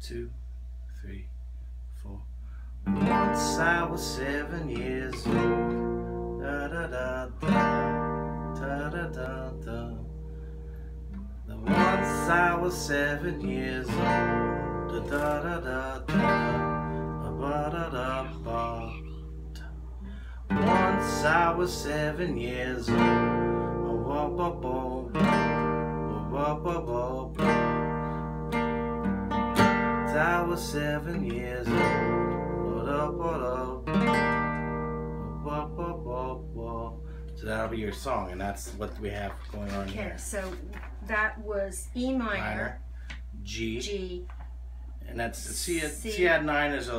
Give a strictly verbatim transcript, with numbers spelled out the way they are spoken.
two, three, four. Once I was seven years old. Da da da da da da da da. Once I was seven years old. Da da da da da da da da. Once I was seven years old. Ba ba ba ba ba ba ba. I was seven years old. Ba ba ba ba ba ba. So that'll be your song, and that's what we have going on okay, here. Okay, so that was E minor, minor, G, G, and that's C. C. C add nine is a